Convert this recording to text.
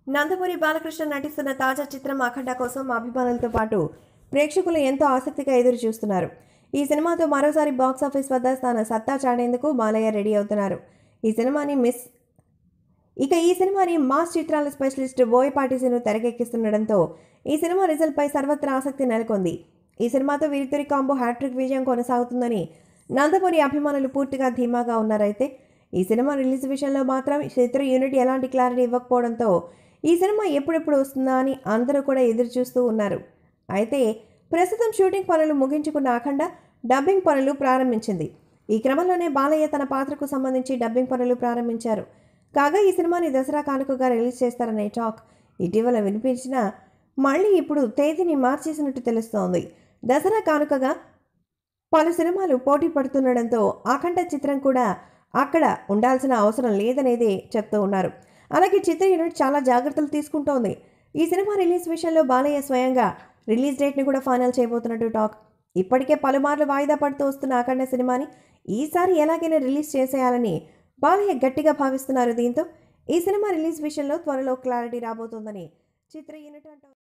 నందమూరి బాలకృష్ణ నటిస్తున్న తాజా చిత్రం అఖండ కోసం అభిమానులతో పాటు ప్రేక్షకులు ఎంతో ఆసక్తిగా ఎదురు చూస్తున్నారు. ఈ సినిమాతో మరోసారి బాక్సాఫీస్ వద్ద తన సత్తా చాటేందుకు బాలయ్య రెడీ అవుతున్నారు. ఈ సినిమాని మాస్ చిత్రాల స్పెషలిస్ట్ బోయపాటి సీను తెరకెక్కిస్తుండటంతో ఈ సినిమా రిజల్ట్పై సర్వత్రా ఆసక్తి నెలకొంది. ఈ సినిమాతో వీరిద్దరి కాంబో హ్యాట్రిక్ విజయం కొనసాగుతుందని నందమూరి అభిమానులు పూర్తిగా ధీమాగా ఉన్నారైతే ఈ సినిమా రిలీజ్ విషయంలో మాత్రం చిత్ర యూనిట్ ఎలాంటి క్లారిటీ ఇవ్వకపోవడంతో ఈ సినిమా ఎప్పుడెప్పుడు వస్తుందా అని అందరూ కూడా ఎదురు చూస్తూ ఉన్నారు. అయితే ప్రస్తుతం షూటింగ్ పనులు ముగించుకున్న అఖండ డబ్బింగ్ పనులు ప్రారంభించింది. ఈ క్రమంలోనే బాలయ్య తన పాత్రకు సంబంధించి డబ్బింగ్ పనులు ప్రారంభించారు. కాగా ఈ సినిమాని దసరా కానుకగా రిలీజ్ చేస్తారనే టాక్ ఇటీవల వినిపించినా మళ్ళీ ఇప్పుడు తేదీని మార్చేసినట్టు తెలుస్తోంది. దసరా కానుకగా పలు సినిమాలు పోటీ పడుతుండడంతో అఖండ చిత్రం కూడా అక్కడ ఉండాల్సిన అవసరం లేదనేదే చెప్తూ ఉన్నారు. అలాగే చిత్ర యూనిట్ చాలా జాగ్రత్తలు తీసుకుంటోంది. ఈ సినిమా రిలీజ్ విషయంలో బాలయ్య స్వయంగా రిలీజ్ డేట్ని కూడా ఫైనల్ చేయబోతున్నట్టు టాక్. ఇప్పటికే పలుమార్లు వాయిదా పడుతూ వస్తున్న అఖండ సినిమాని ఈసారి ఎలాగైనా రిలీజ్ చేసేయాలని బాలయ్య గట్టిగా భావిస్తున్నారు. దీంతో ఈ సినిమా రిలీజ్ విషయంలో త్వరలో క్లారిటీ రాబోతోందని చిత్ర యూనిట్ అంటోంది.